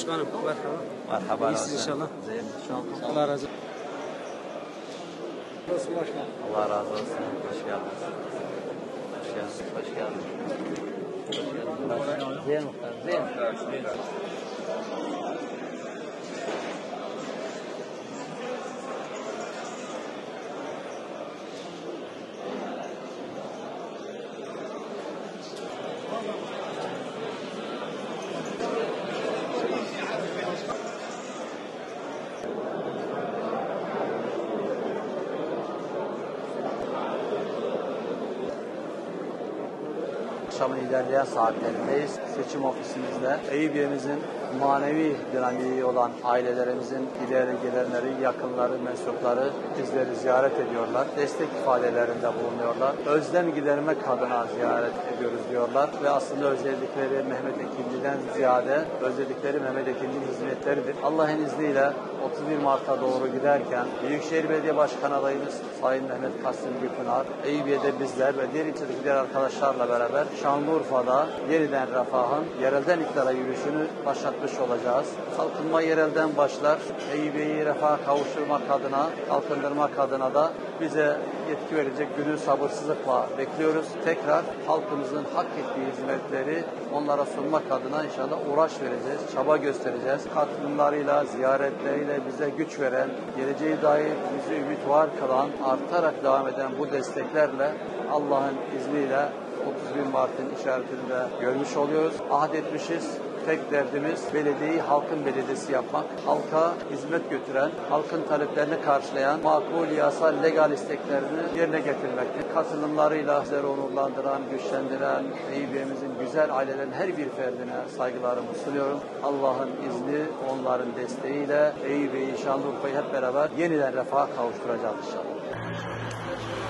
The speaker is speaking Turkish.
Başkanım merhaba. Merhaba. İyisiniz inşallah. İnşallah. Allah razı olsun. Nasıl başkanım? Allah razı olsun. Hoş geldiniz. Hoş geldiniz. Hoş geldiniz. Zeyn Muhtar. Zeyn. Akşamın ilerleyen saatlerindeyiz. Seçim ofisimizde Eyüpiye'mizin manevi dinamiği olan ailelerimizin ileri gelenleri, yakınları, mensupları bizleri ziyaret ediyorlar. Destek ifadelerinde bulunuyorlar. Özlem gidermek adına ziyaret ediyoruz diyorlar ve aslında özellikleri Mehmet Ekimci'den ziyade özellikleri Mehmet Ekimci'nin hizmetleridir. Allah'ın izniyle 31 Mart'a doğru giderken Büyükşehir Belediye Başkan adayımız Sayın Mehmet Kasım Gülpınar, Eyüpiye'de bizler ve diğer arkadaşlarla beraber Şanlıurfa'da yeniden refahın yerelden iktidara yürüyüşünü başlatmış olacağız. Kalkınma yerelden başlar. Eyüpiye'yi refaha kavuşturmak adına, kalkındırmak adına da bize yetki verecek günü sabırsızlıkla bekliyoruz. Tekrar halkımızın hak ettiği hizmetleri onlara sunmak adına inşallah uğraş vereceğiz, çaba göstereceğiz. Katılımlarıyla, ziyaretleriyle bize güç veren, geleceğe dair bizi ümit var kılan, artarak devam eden bu desteklerle Allah'ın izniyle 31 Mart'ın işaretini de görmüş oluyoruz. Ahd etmişiz. Tek derdimiz belediyeyi halkın belediyesi yapmak, halka hizmet götüren, halkın taleplerini karşılayan, makul, yasal, legal isteklerini yerine getirmektir. Katılımlarıyla bizleri onurlandıran, güçlendiren, Eyüpiye'mizin güzel ailelerin her bir ferdine saygılarımı sunuyorum. Allah'ın izni, onların desteğiyle Eyüpiye'yi, Şanlıurfa'yı hep beraber yeniden refaha kavuşturacağız inşallah.